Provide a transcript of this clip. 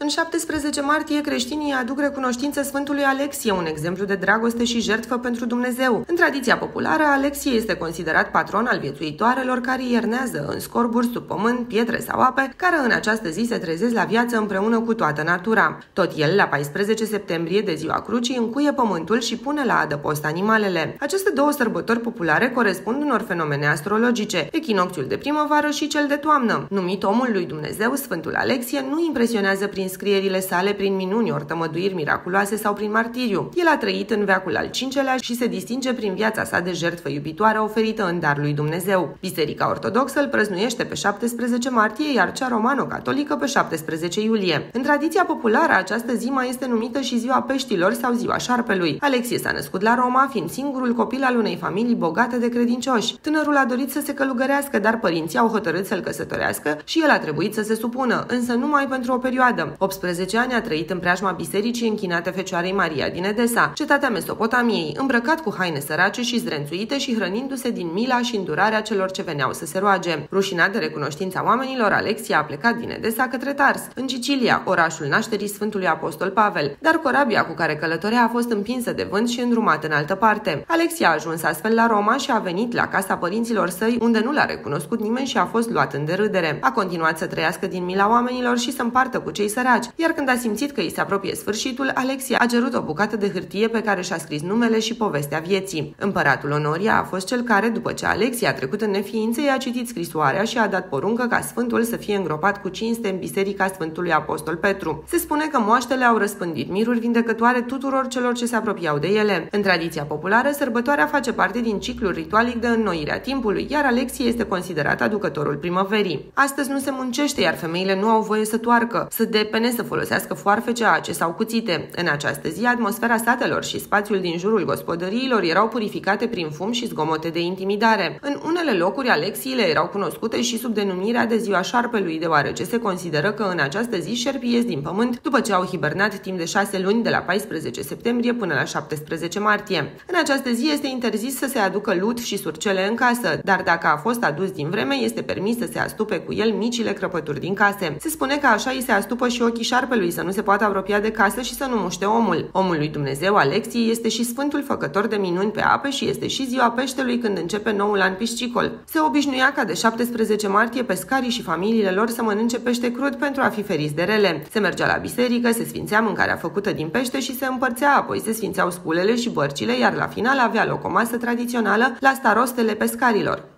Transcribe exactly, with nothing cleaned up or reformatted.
În șaptesprezece martie, creștinii aduc recunoștință Sfântului Alexie, un exemplu de dragoste și jertfă pentru Dumnezeu. În tradiția populară, Alexie este considerat patron al viețuitoarelor care iernează în scorburi, sub pământ, pietre sau ape, care în această zi se trezesc la viață împreună cu toată natura. Tot el, la paisprezece septembrie, de ziua crucii, încuie pământul și pune la adăpost animalele. Aceste două sărbători populare corespund unor fenomene astrologice, echinocțiul de primăvară și cel de toamnă. Numit omul lui Dumnezeu, Sfântul Alexie nu impresionează prin scrierile sale prin minuni ori tămăduiri miraculoase sau prin martiriu. El a trăit în veacul al cincelea și se distinge prin viața sa de jertfă iubitoare oferită în dar lui Dumnezeu. Biserica Ortodoxă îl prăznuiește pe șaptesprezece martie, iar cea romano-catolică pe șaptesprezece iulie. În tradiția populară, această zi mai este numită și ziua peștilor sau ziua șarpelui. Alexie s-a născut la Roma, fiind singurul copil al unei familii bogate de credincioși. Tânărul a dorit să se călugărească, dar părinții au hotărât să-l căsătorească și el a trebuit să se supună, însă numai pentru o perioadă. optsprezece ani a trăit în preajma bisericii închinate Fecioarei Maria din Edesa, cetatea Mesopotamiei, îmbrăcat cu haine sărace și zdrențuite și hrănindu-se din mila și îndurarea celor ce veneau să se roage. Rușinat de recunoștința oamenilor, Alexie a plecat din Edesa către Tars, în Sicilia, orașul nașterii Sfântului Apostol Pavel, dar corabia cu care călătorea a fost împinsă de vânt și îndrumată în altă parte. Alexie a ajuns astfel la Roma și a venit la casa părinților săi, unde nu l-a recunoscut nimeni și a fost luat în derâdere. A continuat să trăiască din mila oamenilor și să împartă cu cei săraci, iar când a simțit că îi se apropie sfârșitul, Alexie a cerut o bucată de hârtie pe care și-a scris numele și povestea vieții. Împăratul Onoria a fost cel care, după ce Alexie a trecut în neființă, i-a citit scrisoarea și a dat poruncă ca Sfântul să fie îngropat cu cinste în biserica Sfântului Apostol Petru. Se spune că moaștele au răspândit miruri vindecătoare tuturor celor ce se apropiau de ele. În tradiția populară, sărbătoarea face parte din ciclul ritualic de înnoire a timpului, iar Alexie este considerat aducătorul primăverii. Astăzi nu se muncește, iar femeile nu au voie să toarcă, să depene, să folosească foarfece, ace sau cuțite. În această zi, atmosfera satelor și spațiul din jurul gospodăriilor erau purificate prin fum și zgomote de intimidare. În unele locuri, Alexiile erau cunoscute și sub denumirea de ziua șarpelui, deoarece se consideră că în această zi șerpii ies din pământ după ce au hibernat timp de șase luni, de la paisprezece septembrie până la șaptesprezece martie. În această zi este interzis să se aducă lut și surcele în casă, dar dacă a fost adus din vreme, este permis să se astupe cu el micile crăpături din case. Se spune că așa îi se astupă și ochii șarpelui, să nu se poată apropia de casă și să nu muște omul. Omul lui Dumnezeu, Alexie, este și sfântul făcător de minuni pe ape și este și ziua peștelui, când începe noul an piscicol. Se obișnuia ca de șaptesprezece martie pescarii și familiile lor să mănânce pește crud pentru a fi feriți de rele. Se mergea la biserică, se sfințea mâncarea făcută din pește și se împărțea, apoi se sfințeau sculele și bărcile, iar la final avea loc o masă tradițională la starostele pescarilor.